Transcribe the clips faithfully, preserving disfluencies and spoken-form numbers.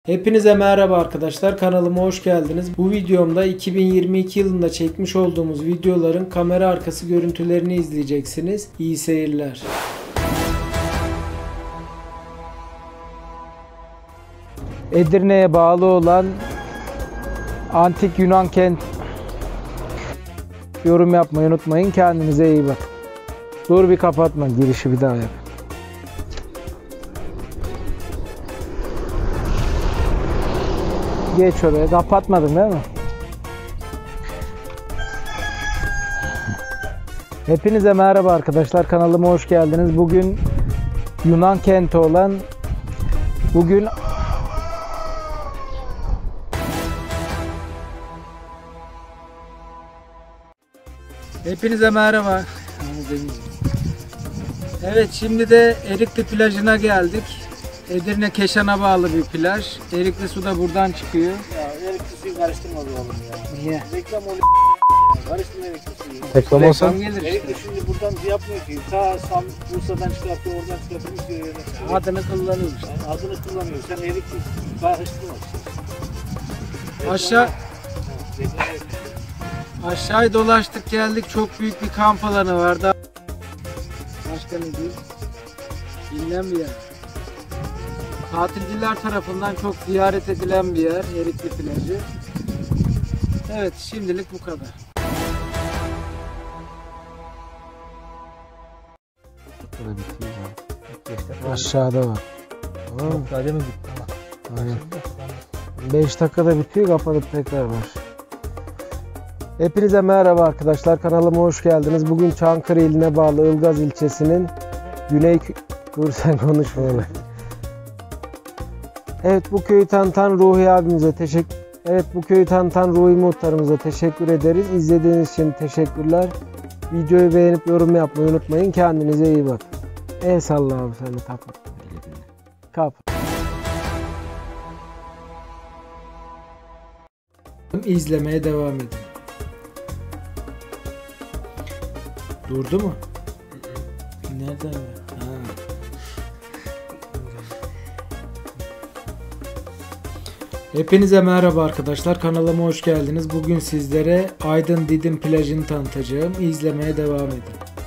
Hepinize merhaba arkadaşlar, kanalıma hoş geldiniz. Bu videomda iki bin yirmi iki yılında çekmiş olduğumuz videoların kamera arkası görüntülerini izleyeceksiniz. İyi seyirler. Edirne'ye bağlı olan antik Yunan kent. Yorum yapmayı unutmayın. Kendinize iyi bakın. Dur bir kapatma. Girişi bir daha yap. Geç oraya. Kapatmadın değil mi? Hepinize merhaba arkadaşlar. Kanalıma hoş geldiniz. Bugün Yunan kenti olan bugün Hepinize merhaba. Evet, şimdi de Erikli plajına geldik. Edirne Keşan'a bağlı bir plaj. Erikli su da buradan çıkıyor. Ya Erikli suyu karıştırma be oğlum ya. Niye? Reklam oluyor. Karıştırma Erikli suyu. Reklam olsa Reklam gelir Erikli işte. şimdi buradan yapmıyor ki. Ta Sam Bursa'dan çıkartıyor, oradan çıkartıyor. Bir sürü yerine çıkıyor. Adını kullanıyor işte. Yani adını kullanıyor. Sen Erikli karıştırma. Aşağı Reklam yok. aşağıya dolaştık geldik. Çok büyük bir kamp alanı vardı. Başka ne diyeyim? Bilinen bir yer. Tatilciler tarafından çok ziyaret edilen bir yer Erikli plajı. Evet, şimdilik bu kadar. aşağıda var. Tamam. Sadece mi gitti? Aynen. beş dakikada bitiyor, kapatıp tekrar var. Hepinize merhaba arkadaşlar, kanalıma hoş geldiniz. Bugün Çankırı iline bağlı Ilgaz ilçesinin Güney Dur sen konuşma öyle. Evet, bu köyü tanıtan Ruhi abimize teşekkür Evet bu köyü tanıtan Ruhi muhtarımıza teşekkür ederiz. İzlediğiniz için teşekkürler. Videoyu beğenip yorum yapmayı unutmayın. Kendinize iyi bakın. El salla abi, sen de kapat. Kapat. İzlemeye devam edin. Durdu mu? Nereden? Ha. Hepinize merhaba arkadaşlar, kanalıma hoş geldiniz. Bugün sizlere Aydın Didim plajını tanıtacağım. İzlemeye devam edin.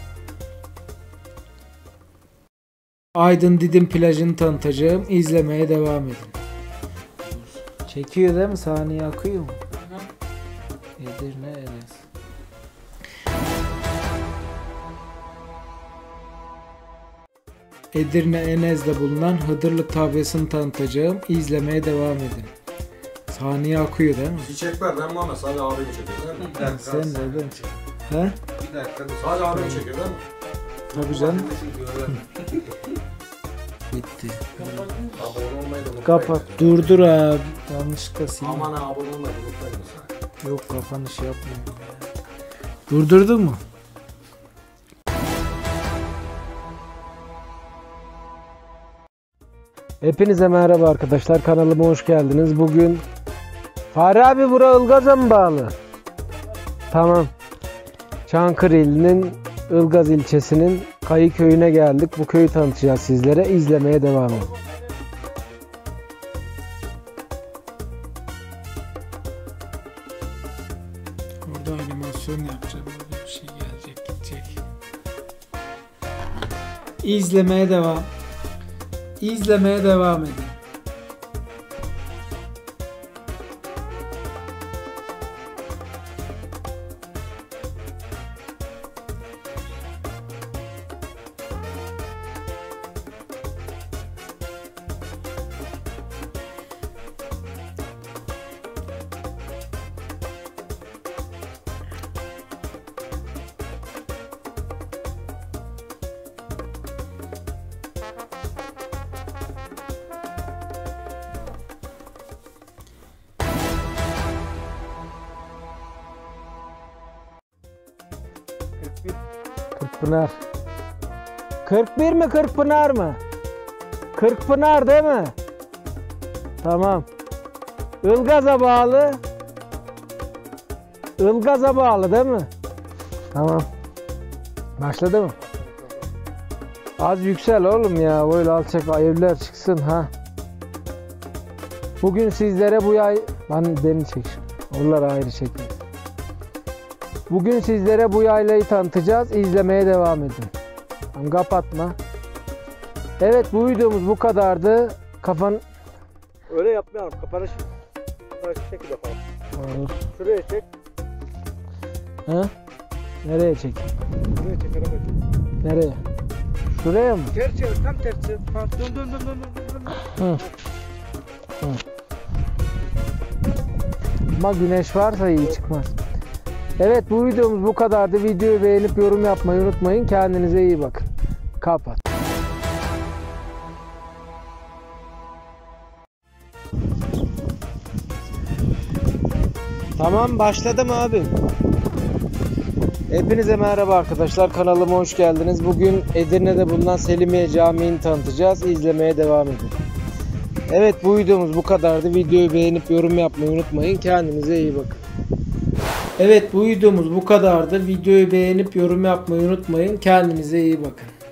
Aydın Didim plajını tanıtacağım. İzlemeye devam edin. Çekiyor değil mi? Saniye akıyor mu? Edirne Enes. Edirne Enez'de bulunan Hıdırlık tabyasını tanıtacağım. İzlemeye devam edin. Saniye akıyor değil mi? Bir çek ver, ben Muhammed sadece abimi çekiyor değil mi? Bir dakika. Sen nereden çek? He? Bir dakika. Sadece abimi çekiyor değil mi? Tabii canım. Bitti. Abone olmayı da unutmayın. Kapat. Durdur abi. Yanlışlıkla sildim. Aman ha, abone olmayı da unutmayın. Yok, kapanış yapmıyorum. Durdurdun mu? Hepinize merhaba arkadaşlar, kanalıma hoş geldiniz. Bugün Fahri abi, bura Ilgaz'a mı bağlı? Tamam. Çankırı ilinin Ilgaz ilçesinin Kayı köyüne geldik. Bu köyü tanıtacağız sizlere. İzlemeye devam edin. Orada animasyon yapacağım. Böyle bir şey gelecek, gidecek. İzlemeye devam. İzlemeye devam edin. Kırkpınar. kırk bir mi, Kırkpınar mı? Kırkpınar değil mi? Tamam. Ilgaz'a bağlı. Ilgaz'a bağlı değil mi? Tamam. Başladı mı? Az yüksel oğlum ya. Böyle alçak evler çıksın ha. Bugün sizlere bu yay... Lan beni çek. Onlar ayrı çekme. Bugün sizlere bu yaylayı tanıtacağız. İzlemeye devam edin. Tamam, kapatma. Evet, bu videomuz bu kadardı. Kafan... Öyle yapmayalım. Kapanış. Kapanış şekilde yapalım. Olur. Şuraya çek. Ha? Nereye çek? Şuraya çek. Araba çek. Nereye? Şuraya mı? Ters çevir. Tam tersi. Ha, dön dön dön dön dön. dön. Hı. Hı. Ama güneş varsa iyi çıkmaz. Evet, bu videomuz bu kadardı. Videoyu beğenip yorum yapmayı unutmayın. Kendinize iyi bakın. Kapat. Tamam, başladım abi. Hepinize merhaba arkadaşlar. Kanalıma hoş geldiniz. Bugün Edirne'de bulunan Selimiye Camii'ni tanıtacağız. İzlemeye devam edin. Evet, bu videomuz bu kadardı. Videoyu beğenip yorum yapmayı unutmayın. Kendinize iyi bakın. Evet, bu videomuz bu kadardı. Videoyu beğenip yorum yapmayı unutmayın. Kendinize iyi bakın.